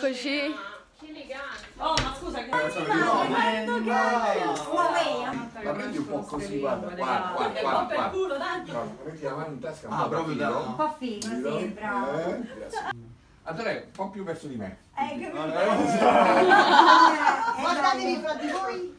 Eccoci. Oh, ma scusa, che La prendi un po' così, guarda, qua. per culo, tanto. No, metti la mano in tasca. Ah, proprio da... Un po' figo, sì, bravo. Grazie. Andrea, un po' più verso di me. Guardatevi fra di voi.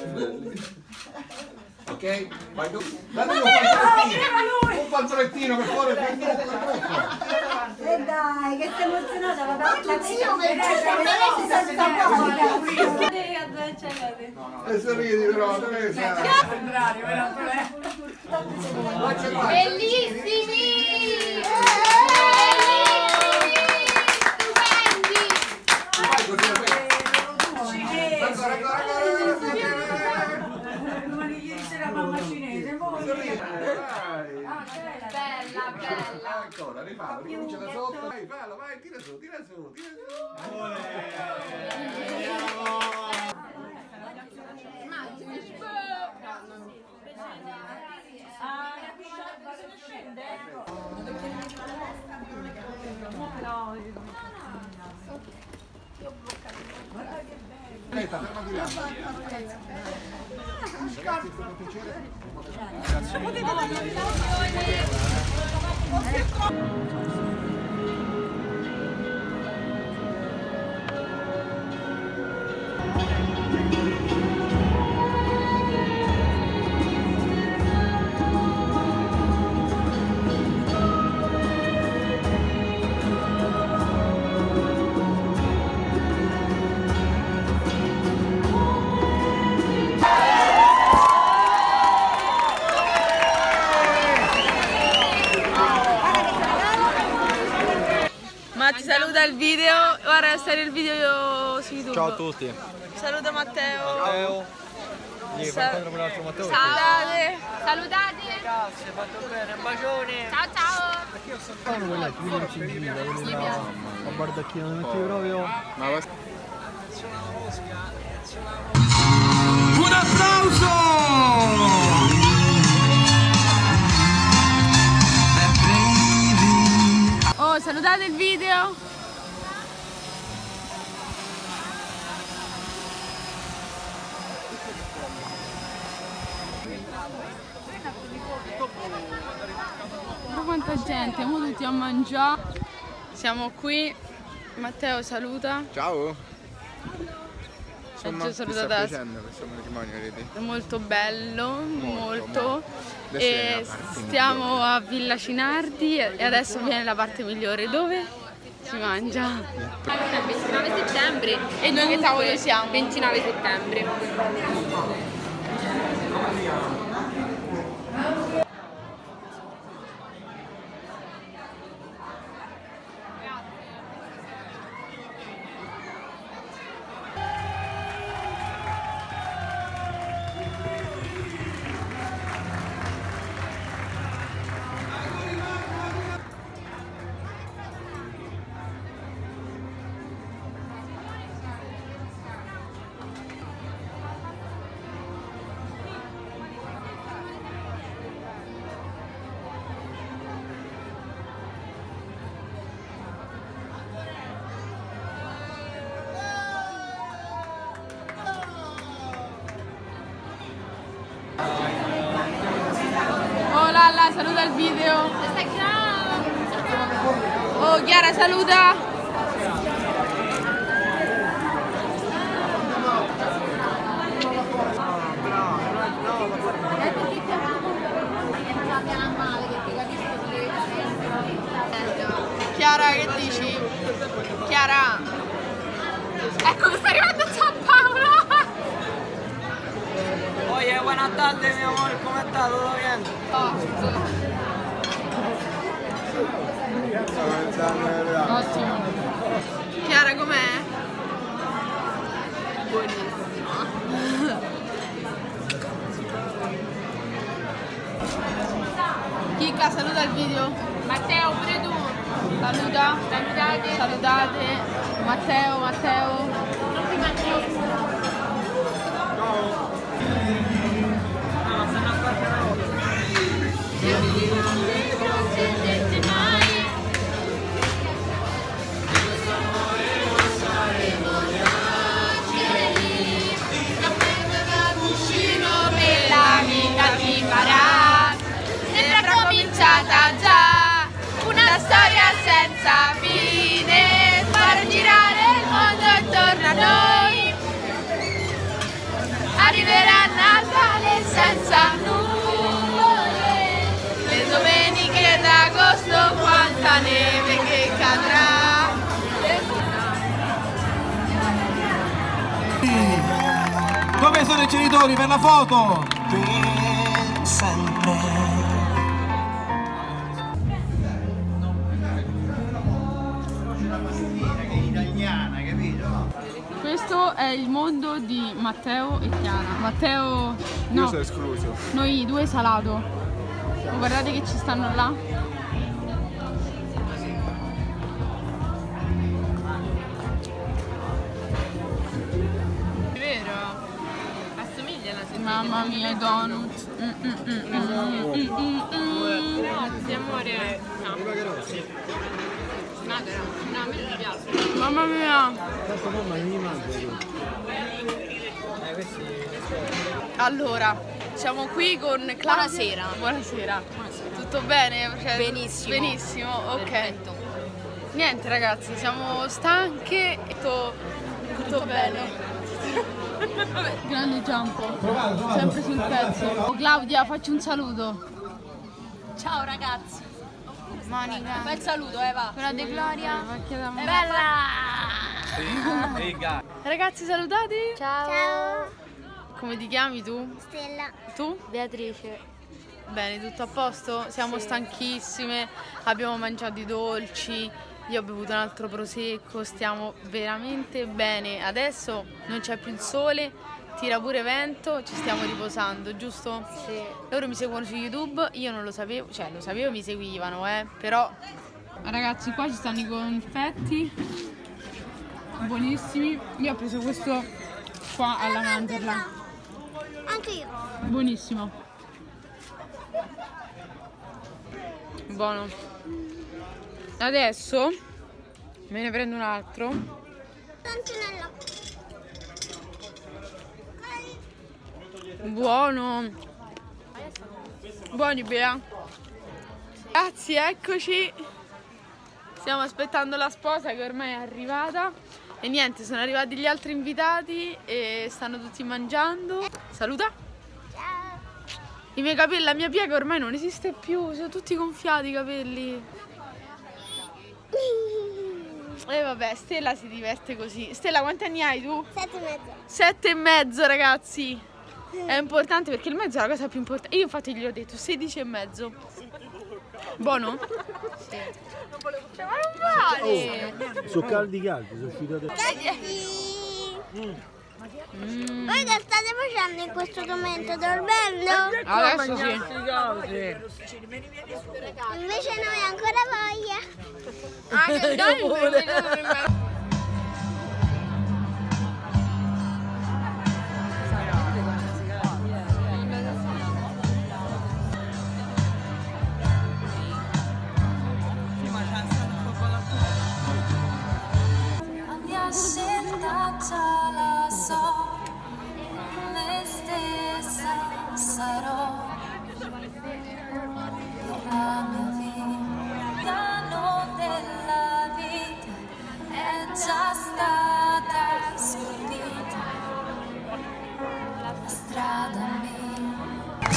Ok? Vai tu. Datemi un fazzolettino per favore. E dai, che sei emozionata, va bene. Zio, E sorridi però, Teresa. Bellissimi! Vai così, Bella. ancora, rifallo, ricomincia da sotto. Vai, fallo, vai, tira su. Aspetta, fermati là. Ragazzi, è stato un piacere. Ma ti saluta il video, ora stare il video su YouTube. Ciao a tutti. Saluta Matteo. Matteo. Salutate. Salutate. Grazie, fatto bene, un bacione. Ciao ciao. Quella più incisiva, quella a bardacchino, non metti proprio. Un applauso! Oh, salutate il video. Ma quanta gente, siamo tutti a mangiare. Siamo qui. Matteo saluta. Ciao. Insomma, sta facendo questo matrimonio, vedi? È molto bello, molto. Adesso E è la parte stiamo a Villa Cinardi e adesso viene la parte migliore dove si mangia. È il 29 settembre. E noi che tavolo siamo? 29 settembre. Oh Lalla, saluta il video. Oh Chiara, saluta. Chiara, che dici? Chiara. Ecco che sta arrivando Giampaolo. Oye, buenas tardes, mi amor, ¿cómo estás? ¿Todo bien? Ottimo. Chiara com'è? Buonissima. Chicca, saluta il video. Matteo, pure tu. Saluta. Salutate. Salutate. Matteo. Non ti mangi. ai genitori per la foto! Per sempre. Questo è il mondo di Matteo e Chiara. Matteo, no, Io sono escluso. noi due salato. Oh, guardate che ci stanno là. È vero? Assomiglia alla seconda. Mamma mia, i donut. Grazie amore. No. Magara. No, a me non mi piace. Mamma mia. Tanto mamma non mi mangia. Allora, siamo qui con Claudia. Buonasera. Buonasera. Tutto bene? Cioè, Benissimo. Benissimo, ok. Perfetto. Niente ragazzi, siamo stanche e tutto bene. Grande jump, sempre sul pezzo. Claudia, facci un saluto. Ciao ragazzi. Monica. Bel saluto, Eva. Quella di Gloria. Bella. Ragazzi, salutati. Ciao. Come ti chiami tu? Stella. Tu? Beatrice. Bene, tutto a posto? Siamo stanchissime, abbiamo mangiato i dolci, io ho bevuto un altro prosecco, stiamo veramente bene. Adesso non c'è più il sole, tira pure vento, ci stiamo riposando, giusto? Sì. Loro mi seguono su YouTube, io non lo sapevo, cioè lo sapevo, mi seguivano, però... Ragazzi, qua ci stanno i confetti, buonissimi. Io ho preso questo qua alla mandorla. Anche io. Buonissimo. Buono. Adesso me ne prendo un altro. Antonella. Buono. Buoni, Bea. Grazie, eccoci. Stiamo aspettando la sposa che ormai è arrivata. E niente, sono arrivati gli altri invitati e stanno tutti mangiando. Saluta. Ciao. I miei capelli, la mia piega ormai non esiste più, sono tutti gonfiati i capelli. E vabbè, Stella si diverte così. Stella, quanti anni hai tu? 7 e mezzo. 7,5, ragazzi. È importante perché il mezzo è la cosa più importante. Io infatti gli ho detto 16,5. Buono? Sì. Cioè, ma non vale. Sono caldi, sono usciti da Voi che state facendo in questo momento? Dormendo? Adesso sì. Invece noi ancora voglia. Dai, la so, me stessa sarò, la mia vita, no della vita è già stata scolpita, la strada mia.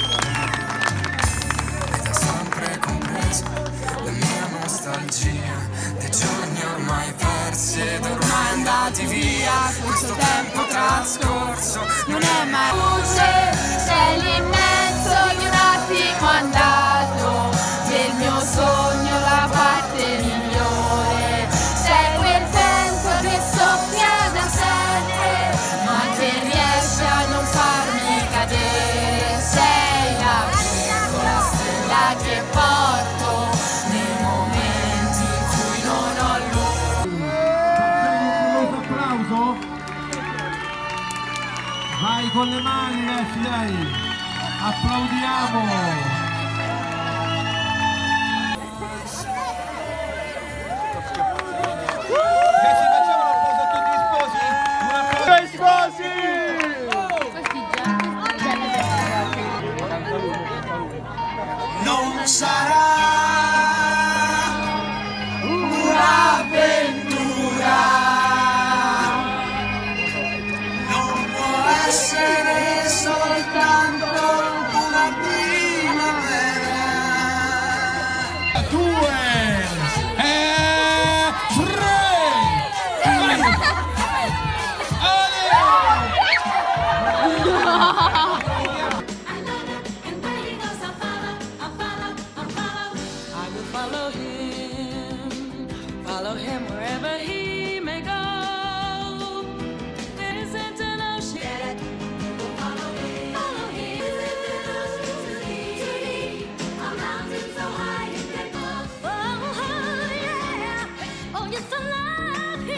Ed ho sempre compreso la mia nostalgia dei giorni ormai persi ed ormai andati via. Questo tempo trascorso non è mai luce, sei l'immenso di un attimo andato del mio sogno, la parte migliore. Sei quel vento che soffia da sempre, ma che riesce a non farmi cadere. Sei la piccola stella che porto nei momenti in cui non ho luce. applauso. Vai con le mani, ragazzi, dai. Applaudiamo. non sarà un'avventura, non può essere soltanto una primavera. 2